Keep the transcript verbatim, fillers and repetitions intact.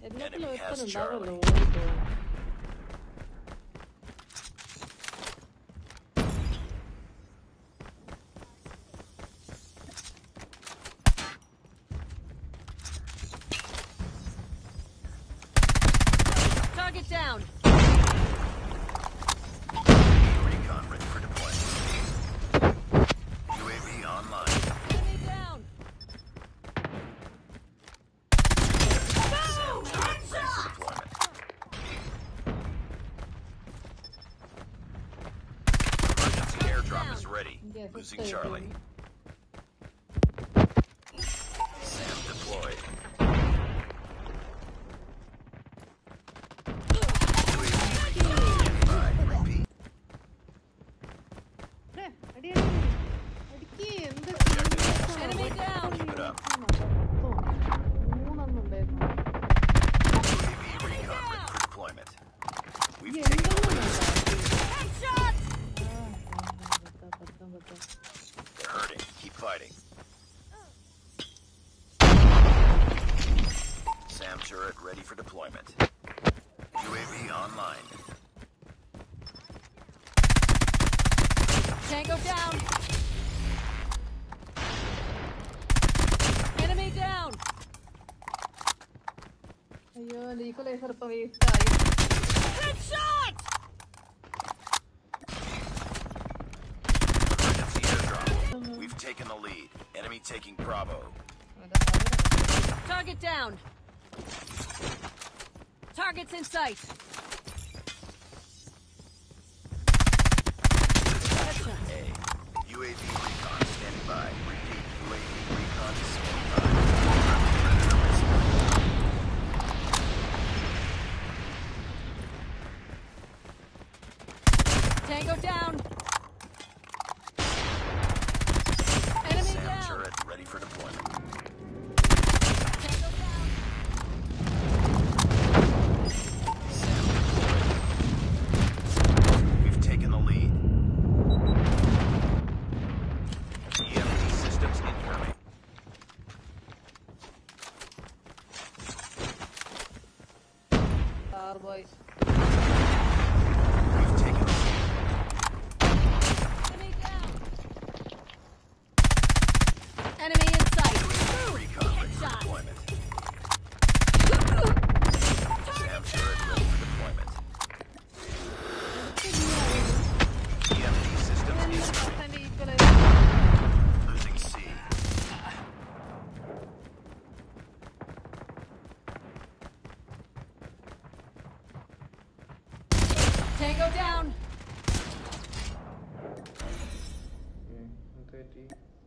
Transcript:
Enemy has Charlie. Target down. Recon ready for deployment. U A V online. Enemy down. Sound turret ready for deployment. Emergency airdrop is ready. Losing Charlie. Sam deployed. U A V recon standing by. Repeat. Enemy down. Keep it up. U A V recon ready for deployment. We've taken the lead. Headshot. They're hurting. Keep fighting. Sam turret ready for deployment. U A V online. Tango down. Enemy down. അയ്യോ എന്റെ equaliser ഇപ്പൊ waste ആയി. Headshot. Emergency airdrop. We've taken the lead. Enemy taking Bravo. Target down. Targets in sight. Headshot. A. U A V recon standing by. Repeat. U A V recon standing by. Predator missile. Tango down. Enemy Sam down. turret ready for deployment. Tango down. Sam deployed. We've taken the lead. E M P systems incoming. Star boy. We've taken the lead. Enemy down. Enemy in sight. Recon ready for Headshot. deployment. Sam turret ready for deployment. E M P systems incoming. എന്റെ equalizer Losing C. Tango down. Okay,